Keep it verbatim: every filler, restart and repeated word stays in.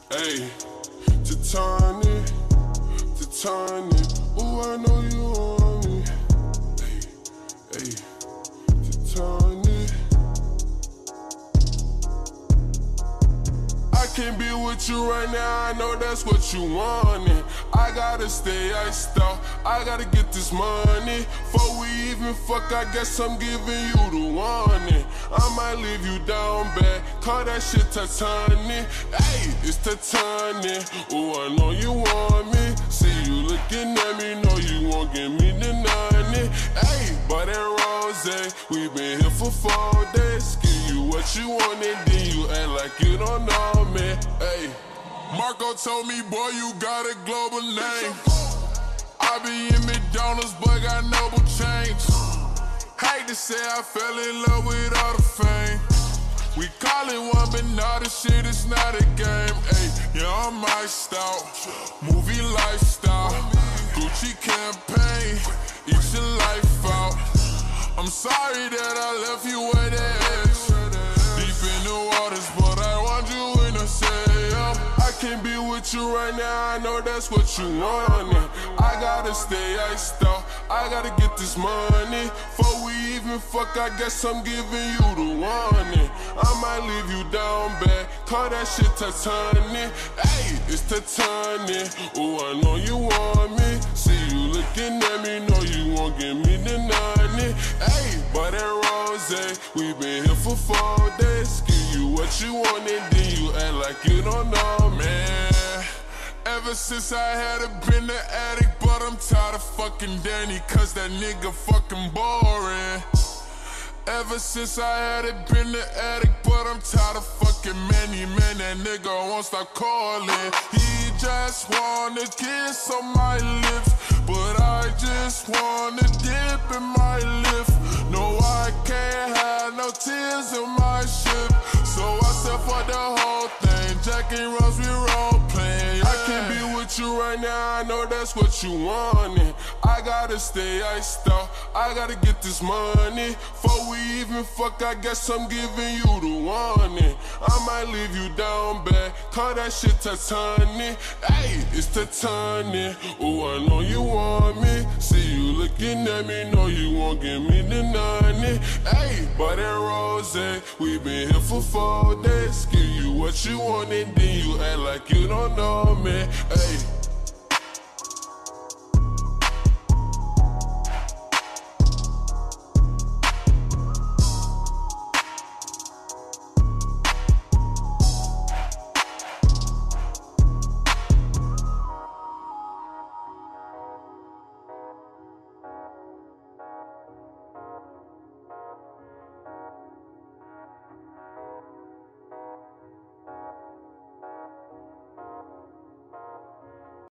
Hey, Titani, Titani, ooh, I know you want me. Hey, hey, Titani. I can't be with you right now, I know that's what you wanted. I gotta stay iced out, I gotta get this money. Before we even fuck, I guess I'm giving you the warning. I might leave you down bad, call that shit Titani. Hey, it's Titani, ooh, I know you want me. See you looking at me, know you won't give me the ninety. Hey, but in Rose, we been here for four days. Give you what you want and then you act like you don't know me. Hey, Marco told me, boy, you got a global name. I be in McDonald's, but got noble change. Hate to say I fell in love with all the fame. We call it one, but now this shit is not a game. Ay, yeah, I'm iced out, movie lifestyle, Gucci campaign, eat your life out. I'm sorry that I left you where the edge, deep in the waters, but I want you in a sail. I can't be with you right now, I know that's what you wanted. I gotta stay iced out, I gotta get this money. Before we even fuck, I guess I'm giving you the warning. I might leave you down bad, call that shit Titani. Hey, it's Titani, ooh, I know you want me. See you looking at me, know you won't give me the ninety. Hey, but in Rose, we been here for four days. Give you what you want and then you act like you don't know, man. Ever since I had a been the addict, but I'm tired of fucking Danny, cause that nigga fucking boring. Ever since I had it been the addict, but I'm tired of fucking Manny, man, that nigga won't stop calling. He just wanna kiss on my lips, but I just wanna dip in my lips. No, I can't have no tears in my ship, so I said for the whole thing, Jack and Rose, we role playing. I can't be with you right now, I know that's what you wanted. I gotta stay iced out, I gotta get this money. Before we even fuck, I guess I'm giving you the warning. I might leave you down bad, call that shit Titani. Hey, it's Titani, ooh, I know you want me. See you looking at me, know you won't give me the ninety. Hey, but in Rose, we been here for four days. Give you what you want and then you act like you don't know me. Hey.